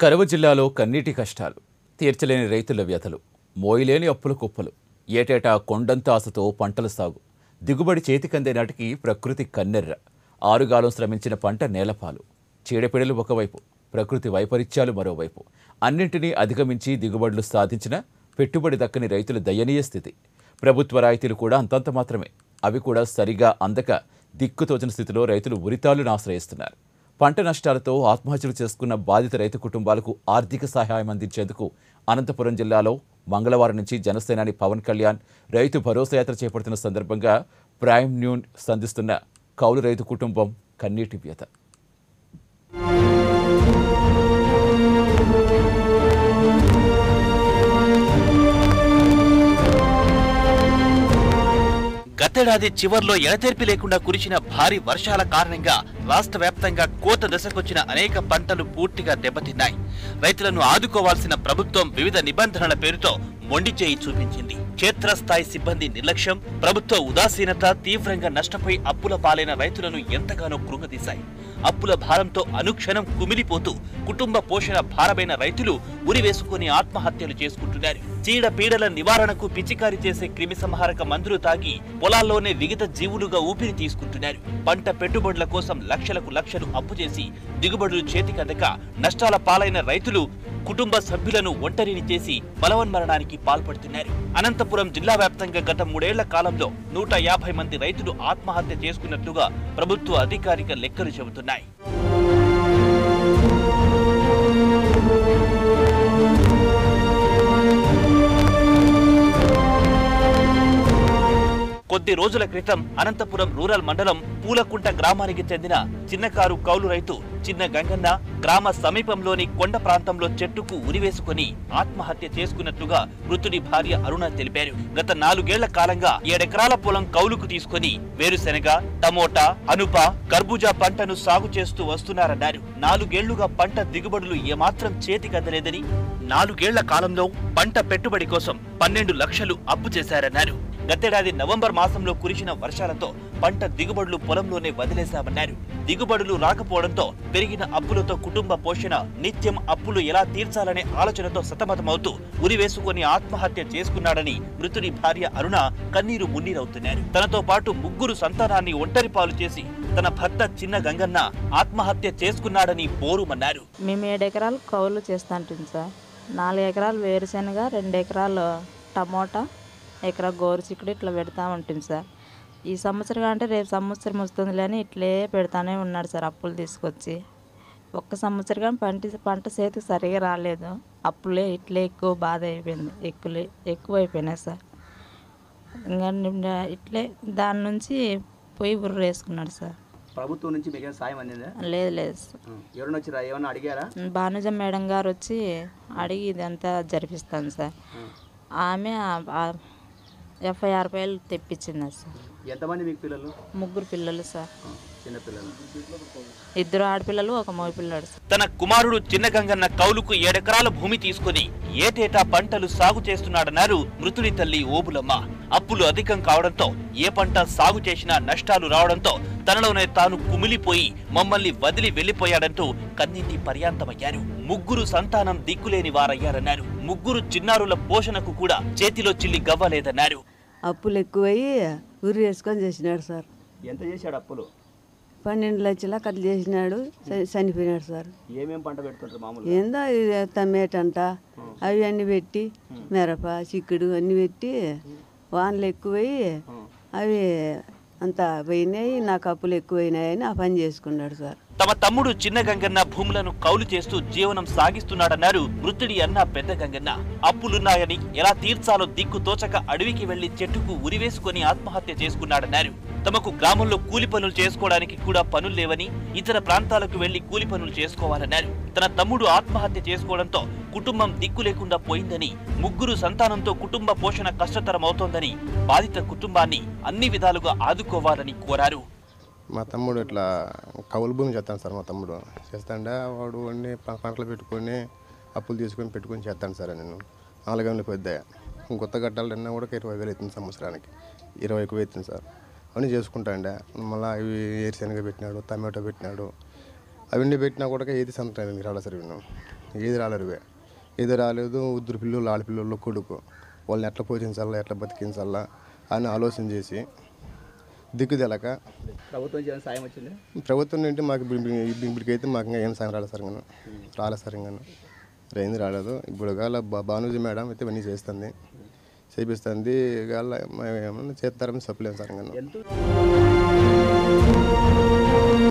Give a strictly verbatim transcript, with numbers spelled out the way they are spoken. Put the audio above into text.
కరువు జిల్లాలో కన్నీటి కష్టాలు, తీర్చలేని రైతుల వ్యతలు, మోయలేని అప్పుల కుప్పలు, ఏటేటా కొండంత ఆశతో పంటల సాగు, దిగుబడి చేతికందే నాటికి ప్రకృతి కన్నెర్ర, ఆరుగాలం శ్రమించిన పంట నేలపాలు, చీడపీడలు ఒకవైపు, ప్రకృతి వైపరీత్యాలు మరోవైపు, అన్నింటినీ అధిగమించి దిగుబడులు సాధించిన పెట్టుబడి దక్కని రైతుల దయనీయ స్థితి. ప్రభుత్వ రాయితీలు కూడా అంతంత మాత్రమే, అవి కూడా సరిగా అందక దిక్కుతోచని స్థితిలో రైతులు ఉరితాళ్లను ఆశ్రయిస్తున్నారు. పంట నష్టాలతో ఆత్మహత్యలు చేసుకున్న బాధిత రైతు కుటుంబాలకు ఆర్థిక సహాయం అందించేందుకు అనంతపురం జిల్లాలో మంగళవారం నుంచి జనసేనాని పవన్ కళ్యాణ్ రైతు భరోసా యాత్ర చేపడుతున్న సందర్భంగా ప్రైమ్ నైన్ సంధిస్తున్న కౌలు రైతు కుటుంబం కన్నీటి వ్యత. గతేడాది చివర్లో ఎడతెరిపి లేకుండా కురిసిన భారీ వర్షాల కారణంగా రాష్ట్ర వ్యాప్తంగా కోత దశకొచ్చిన అనేక పంటలు పూర్తిగా దెబ్బతిన్నాయి. రైతులను ఆదుకోవాల్సిన ప్రభుత్వం వివిధ నిబంధనల పేరుతో మొండి చేయి చూపించింది. క్షేత్రస్థాయి సిబ్బంది నిర్లక్ష్యం, ప్రభుత్వ ఉదాసీనత తీవ్రంగా నష్టపోయి అప్పుల పాలైన రైతులను ఎంతగానో కృంగదీశాయి. అప్పుల భారంతో అనుక్షణం కుమిలిపోతూ కుటుంబ పోషణ భారమైన రైతులు ఉరివేసుకుని ఆత్మహత్యలు చేసుకుంటున్నారు. చీడ పీడల నివారణకు పిచికారి చేసే క్రిమి సంహారక మందులు తాగి పొలాల్లోనే విగత జీవులుగా ఊపిరి తీసుకుంటున్నారు. పంట పెట్టుబడుల కోసం లక్షలకు లక్షలు అప్పు చేసి దిగుబడులు చేతికందక నష్టాల పాలైన రైతులు కుటుంబ సభ్యులను ఒంటరిని చేసి బలవన్మరణానికి పాల్పడుతున్నారు. అనంతపురం జిల్లా వ్యాప్తంగా గత మూడేళ్ల కాలంలో నూట యాభై మంది రైతులు ఆత్మహత్య చేసుకున్నట్లుగా ప్రభుత్వ అధికారిక లెక్కలు చెబుతున్నాయి. కొద్ది రోజుల క్రితం అనంతపురం రూరల్ మండలం పూలకుంట గ్రామానికి చెందిన చిన్నకారు కౌలు రైతు చిన్న గంగన్న గ్రామ సమీపంలోని కొండ ప్రాంతంలో చెట్టుకు ఉరివేసుకుని ఆత్మహత్య చేసుకున్నట్లుగా మృతుడి భార్య అరుణ తెలిపారు. గత నాలుగేళ్ల కాలంగా ఏడెకరాల పొలం కౌలుకు తీసుకుని వేరుశెనగ, టమోటా, అనుప, కర్బూజా పంటను సాగు చేస్తూ వస్తున్నారన్నారు. నాలుగేళ్లుగా పంట దిగుబడులు ఏమాత్రం చేతికందలేదని, నాలుగేళ్ల కాలంలో పంట పెట్టుబడి కోసం పన్నెండు లక్షలు అప్పు చేశారన్నారు. గతేడాది నవంబర్ మాసంలో కురిసిన వర్షాలతో పంట దిగుబడులు పొలంలోనే వదిలేశామన్నారు. దిగుబడులు రాకపోవడంతో పెరిగిన అప్పులతో కుటుంబ పోషణ, నిత్యం అప్పులు ఎలా తీర్చాలనే ఆలోచనతో సతమతమవుతూ ఉరివేసుకుని ఆత్మహత్య చేసుకున్నాడని మృతుడి భార్య అరుణ కన్నీరు మున్నీరవుతున్నారు. తనతో పాటు ముగ్గురు సంతానాన్ని ఒంటరి పాలు చేసి తన భర్త చిన్న గంగన్న ఆత్మహత్య చేసుకున్నాడని బోరుమన్నారు. మేము ఏడెకరాలు కౌలు చేస్తాంటుంది సార్. నాలుగు ఎకరాలు వేరుశెనగ, రెండు ఎకరాలు టమోటా, ఎకరా గోరు చిక్కుడు ఇట్లా పెడతా ఉంటుంది సార్. ఈ సంవత్సరం అంటే రేపు సంవత్సరం వస్తుందిలే అని ఇట్లే పెడతానే ఉన్నాడు సార్ అప్పులు తీసుకొచ్చి. ఒక్క సంవత్సరం పంట పంట చేతికి సరిగా రాలేదు. అప్పులే ఇట్లే ఎక్కువ బాధ అయిపోయింది, ఎక్కువ ఎక్కువ అయిపోయినాయి సార్. ఇంకా ఇట్లే దాని నుంచి పోయి బుర్ర వేసుకున్నాడు సార్. ప్రభుత్వం నుంచి మీకు సాయం అందిందా? లేదు లేదు సార్. ఎవరైనా వచ్చి ఏమన్నా అడిగారా? భానుజ మేడం గారు వచ్చి అడిగి ఇదంతా జరిపిస్తాను సార్. ఆమె ఎఫ్ఐఆర్ ఫైల్ తెప్పించింది సార్. ఎంతమంది మీకు పిల్లలు? ముగ్గురు పిల్లలు సార్. చిన్న పిల్లలు, ఇద్దరు ఆడపిల్లలు, ఒక మగ పిల్లడు. తన కుమారుడు చిన్న గంగన్న కౌలుకు ఏడెకరాల భూమి తీసుకుని ఏటేటా పంటలు సాగు చేస్తున్నాడన్నారు మృతుడి తల్లి ఓబులమ్మ. అప్పులు అధికం కావడంతో ఏ పంట సాగు చేసినా నష్టాలు రావడంతో తనలోనే తాను కుమిలిపోయి మమ్మల్ని వదిలి వెళ్లిపోయాడంటూ కన్నీటి పర్యాంతమయ్యారు. ముగ్గురు సంతానం దిక్కులేని వారయ్యారన్నారు. ముగ్గురు చిన్నారుల పోషణకు కూడా చేతిలో చిల్లి గవ్వలేదన్నారు. అప్పులు ఎక్కువయ్యి ఊరి వేసుకొని చేసినాడు సార్. ఎంత చేశాడు అప్పులు? పన్నెండు లక్షల కట్లు చేసినాడు, చనిపోయినాడు సార్. ఏమేమి పంట పెడుతుంటారు మామూలు? ఏందో టమేటంట అవి అన్నీ పెట్టి, మిరప, చిక్కుడు అన్నీ పెట్టి వానలు ఎక్కువయ్యి అవి అంతా పోయినాయి. నాకు అప్పులు ఎక్కువైనాయని ఆ పని చేసుకున్నాడు సార్. తమ తమ్ముడు చిన్న గంగన్న భూములను కౌలు చేస్తూ జీవనం సాగిస్తున్నాడన్నారు మృతుడి అన్న పెద్ద గంగన్న. అప్పులున్నాయని ఎలా తీర్చాలో దిక్కు తోచక అడవికి వెళ్లి చెట్టుకు ఉరివేసుకుని ఆత్మహత్య చేసుకున్నాడన్నారు. తమకు గ్రామంలో కూలి పనులు చేసుకోవడానికి కూడా పనులు లేవని ఇతర ప్రాంతాలకు వెళ్లి కూలి పనులు చేసుకోవాలన్నారు. తన తమ్ముడు ఆత్మహత్య చేసుకోవడంతో కుటుంబం దిక్కు లేకుండా పోయిందని, ముగ్గురు సంతానంతో కుటుంబ పోషణ కష్టతరమవుతోందని బాధిత కుటుంబాన్ని అన్ని విధాలుగా ఆదుకోవాలని కోరారు. మా తమ్ముడు ఇట్లా కౌలు భూమి చేస్తాను సార్. మా తమ్ముడు చేస్తాండే వాడు అన్ని పంటలు పెట్టుకొని అప్పులు తీసుకొని పెట్టుకొని చేస్తాను సార్. నేను నాలుగేళ్ళు పెద్ద కొత్త గట్టాలు అన్నా కూడా ఇరవై వేలు అవుతుంది సంవత్సరానికి. ఇరవై ఎక్కువ అవుతుంది సార్. అవన్నీ చేసుకుంటాండే. మళ్ళీ అవి ఏరుశనగ పెట్టినాడు, టమాటో పెట్టినాడు, అవన్నీ పెట్టినా కూడా ఏది సంతానం రాలే సార్. విన్నాం ఏది రాలేరువే ఏది రాలేదు ఇద్దరు పిల్లలు ఆడపిల్లలు కొడుకు వాళ్ళని ఎట్లా పోషించాలా ఎట్లా బతికించాలా అని ఆలోచన చేసి దిక్కుదెలక ప్రభుత్వం నుంచి ఏమైనా సాయం వచ్చింది? ప్రభుత్వం నుండి మాకు ఇప్పటికైతే మాకు ఇంకా ఏం సాయం రాలేదు సార్ ఇంకా రాలేదు సార్ ఇంకా రైంది రాలేదు. ఇప్పుడు గాల భానుజీ మేడం అయితే ఇవన్నీ చేస్తుంది చేపిస్తుంది గాల ఏమన్నా చేస్తారని చెప్పలేము సార్ ఇంకా.